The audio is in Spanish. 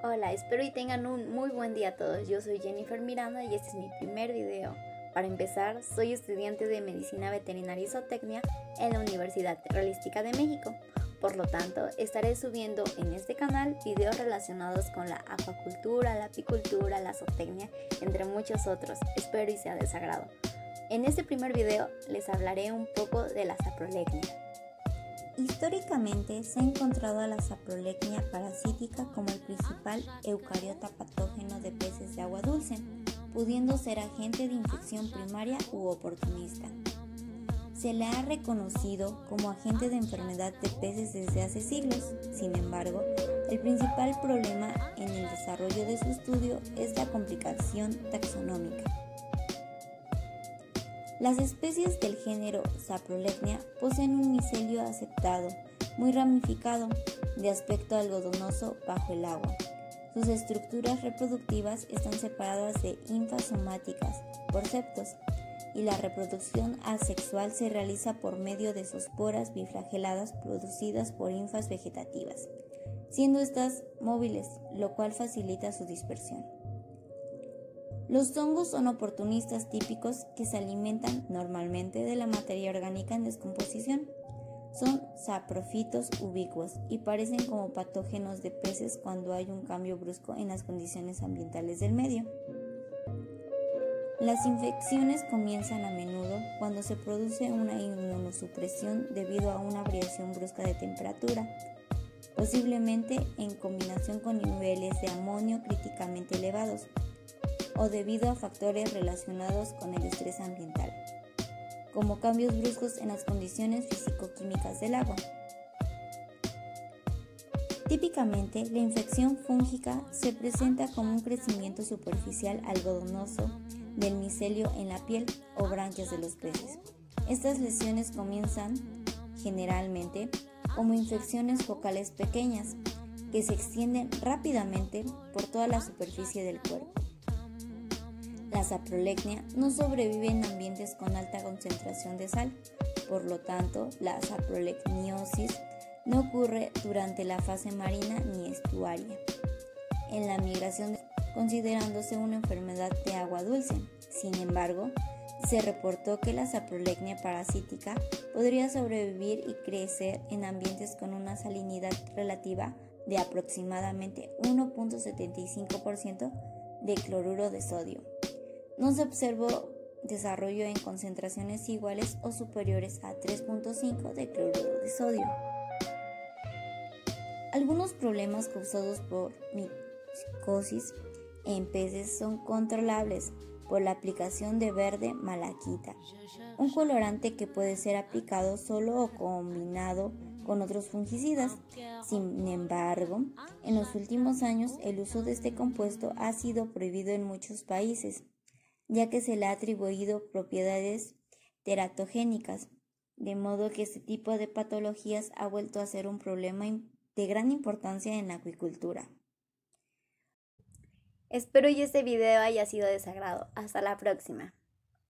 Hola, espero y tengan un muy buen día a todos. Yo soy Jennifer Miranda y este es mi primer video. Para empezar, soy estudiante de Medicina Veterinaria y Zootecnia en la Universidad Realística de México. Por lo tanto, estaré subiendo en este canal videos relacionados con la acuacultura, la apicultura, la zootecnia, entre muchos otros. Espero y sea de su agrado. En este primer video les hablaré un poco de la saprolegnia. Históricamente se ha encontrado a la saprolegnia parasítica como el principal eucariota patógeno de peces de agua dulce, pudiendo ser agente de infección primaria u oportunista. Se le ha reconocido como agente de enfermedad de peces desde hace siglos. Sin embargo, el principal problema en el desarrollo de su estudio es la complicación taxonómica. Las especies del género Saprolegnia poseen un micelio aceptado, muy ramificado, de aspecto algodonoso bajo el agua. Sus estructuras reproductivas están separadas de hinfas somáticas por septos, y la reproducción asexual se realiza por medio de zoosporas biflageladas producidas por hinfas vegetativas, siendo estas móviles, lo cual facilita su dispersión. Los hongos son oportunistas típicos que se alimentan normalmente de la materia orgánica en descomposición. Son saprofitos ubicuos y parecen como patógenos de peces cuando hay un cambio brusco en las condiciones ambientales del medio. Las infecciones comienzan a menudo cuando se produce una inmunosupresión debido a una variación brusca de temperatura, posiblemente en combinación con niveles de amonio críticamente elevados, o debido a factores relacionados con el estrés ambiental, como cambios bruscos en las condiciones físico-químicas del agua. Típicamente, la infección fúngica se presenta como un crecimiento superficial algodonoso del micelio en la piel o branquias de los peces. Estas lesiones comienzan, generalmente, como infecciones focales pequeñas, que se extienden rápidamente por toda la superficie del cuerpo. La saprolegnia no sobrevive en ambientes con alta concentración de sal, por lo tanto, la saprolegniosis no ocurre durante la fase marina ni estuaria, en la migración considerándose una enfermedad de agua dulce. Sin embargo, se reportó que la saprolegnia parasítica podría sobrevivir y crecer en ambientes con una salinidad relativa de aproximadamente 1.75% de cloruro de sodio. No se observó desarrollo en concentraciones iguales o superiores a 3.5 de cloruro de sodio. Algunos problemas causados por micosis en peces son controlables por la aplicación de verde malaquita, un colorante que puede ser aplicado solo o combinado con otros fungicidas. Sin embargo, en los últimos años el uso de este compuesto ha sido prohibido en muchos países, ya que se le ha atribuido propiedades teratogénicas, de modo que este tipo de patologías ha vuelto a ser un problema de gran importancia en la acuicultura. Espero y este video haya sido de su agrado. Hasta la próxima.